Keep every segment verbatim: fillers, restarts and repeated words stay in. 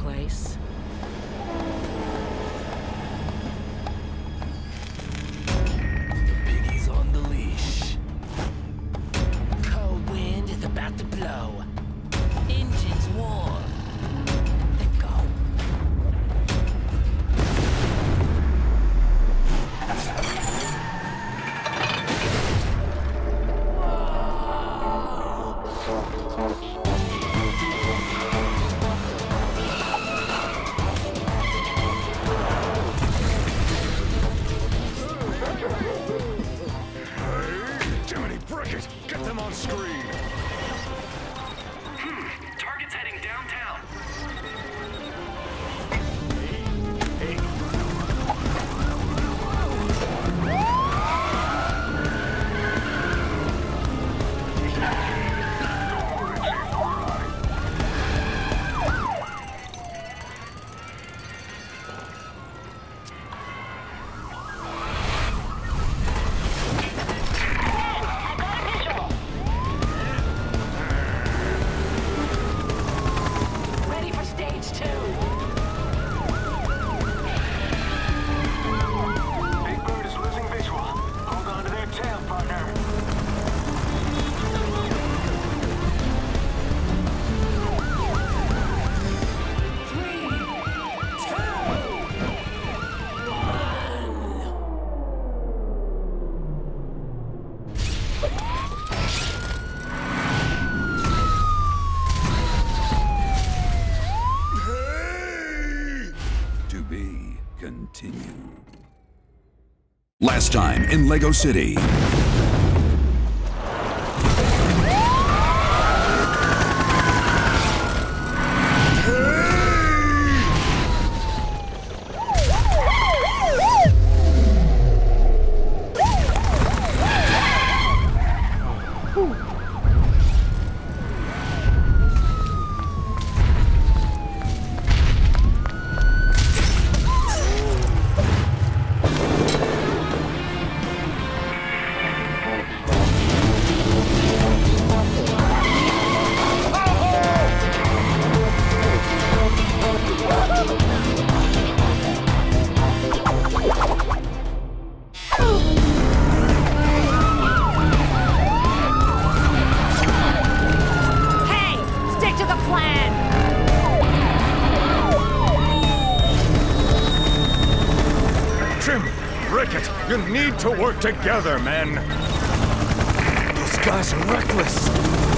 place. The piggy's on the leash. Cold wind is about to blow. Engine's warm. Then go. Get them on screen! Hmm, target's heading downtown. Hey. Continued. Last time in Lego City. You need to work together, men. Those guys are reckless.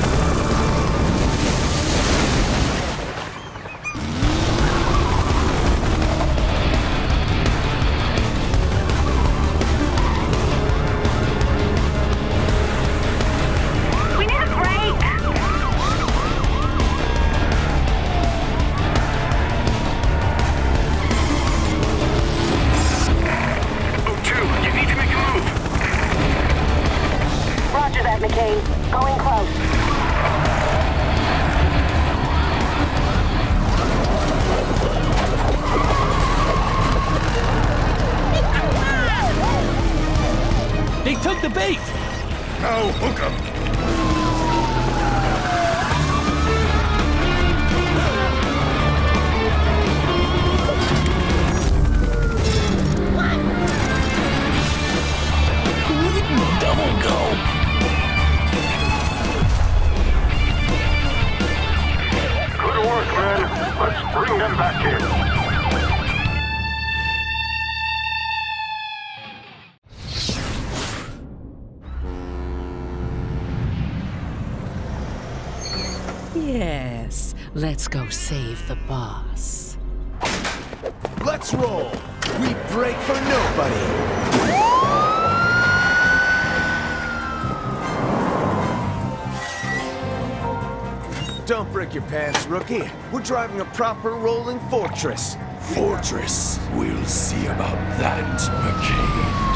We need a break. Roger that, McCain. Going close. They took the bait! Now hook 'em! Double go! Good work, men. Let's bring them back in. Yes, let's go save the boss. Let's roll! We break for nobody! Don't break your pants, rookie. We're driving a proper rolling fortress. Fortress. We'll see about that, McCain.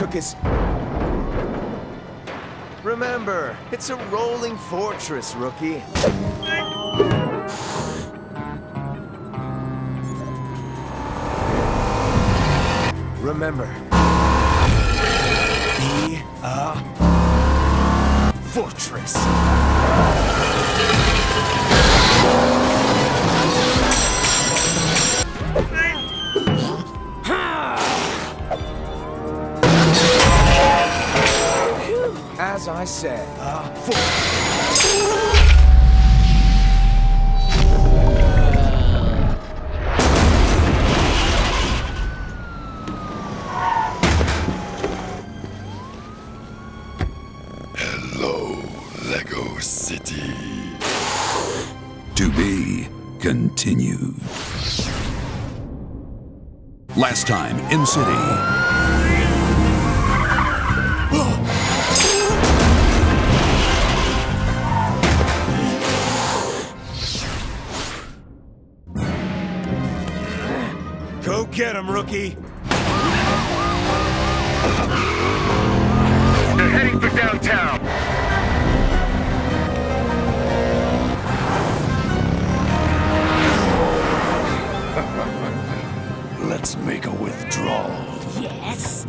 took his... Remember, it's a rolling fortress, rookie. Remember, be a fortress. As I said, a fortress. LEGO City. To be continued. Last time in City. Go get him, rookie. They're heading for downtown. Let's make a withdrawal. Yes.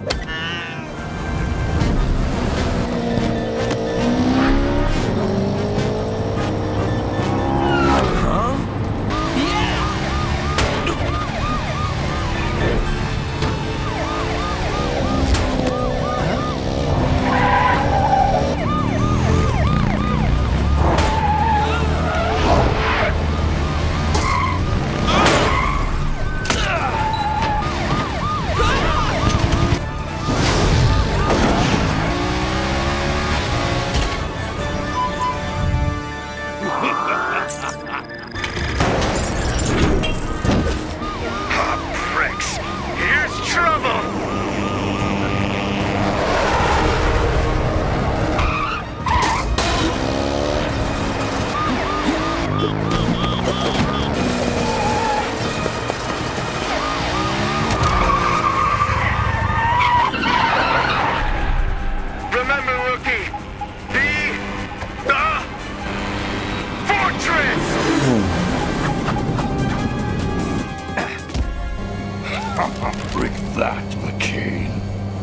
Brick that, McCain.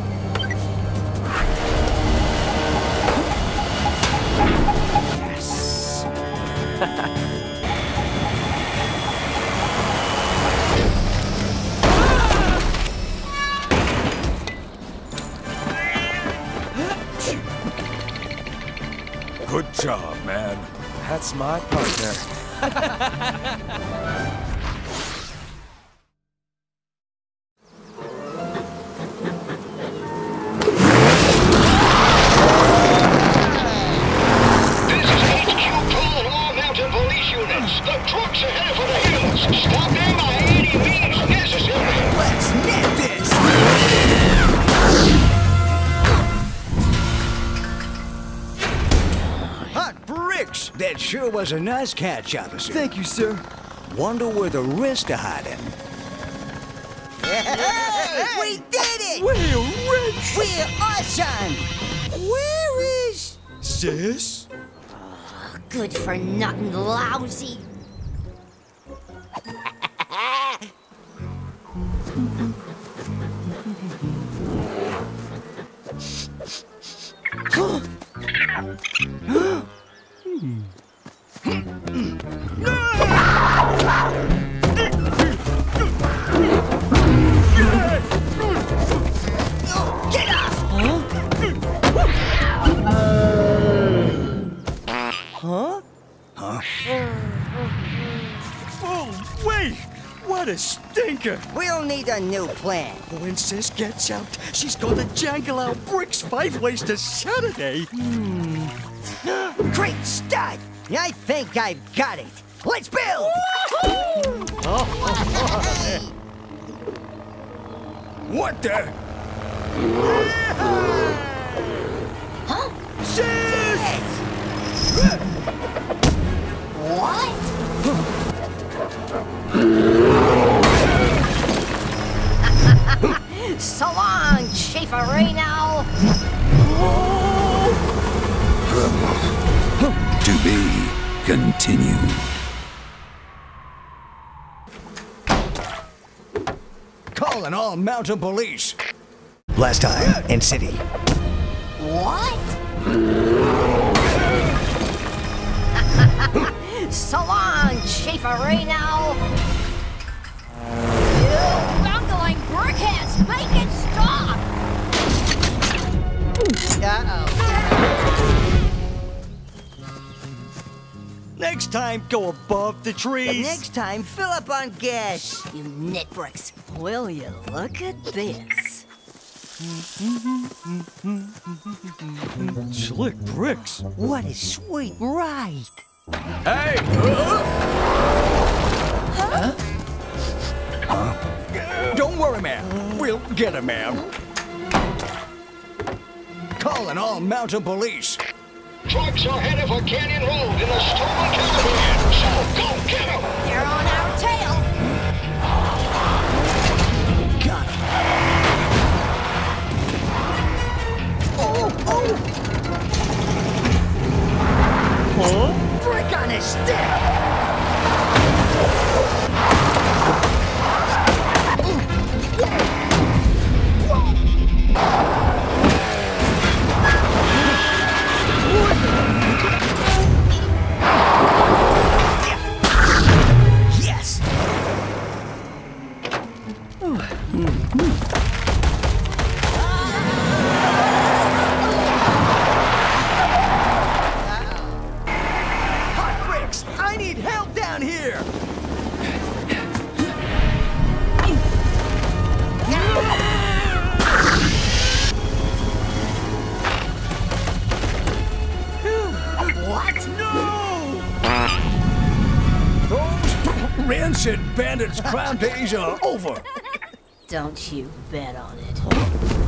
Yes. Good job, man. That's my partner. The trucks are headed for the hills. Stop them by any means necessary. Let's get this! Hot bricks! That sure was a nice catch, officer. Thank you, sir. Wonder where the rest are hiding. Hey, we did it! We're rich! We're awesome! Where is... Sis? Good for nothing lousy. Get off! Huh? Huh? Oh, wait! What a stinker! We'll need a new plan. When Sis gets out, she's gonna jangle out bricks five ways to Saturday. Hmm. Great start! I think I've got it. Let's build! What the? Huh? Sis! What? So long, Schaeferino! To be continued. Calling all mountain police. Last time in city. What? So long, Schaeferino! You bungling brickheads, make it stop! Uh-oh. Next time, go above the trees. Next time, fill up on gas. You nitbricks, will you look at this? Slick bricks. What a sweet ride. Hey! Huh? Don't worry, ma'am. We'll get him, ma'am. Calling all mountain police. Trucks are headed for Canyon Road in a stolen caravan, so go get them! They're on our tail! Got him. Oh, oh! Huh? Brick on a stick! Yes! Hot bricks! I need help down here! What? Those rancid bandits' crime days are over. Don't you bet on it.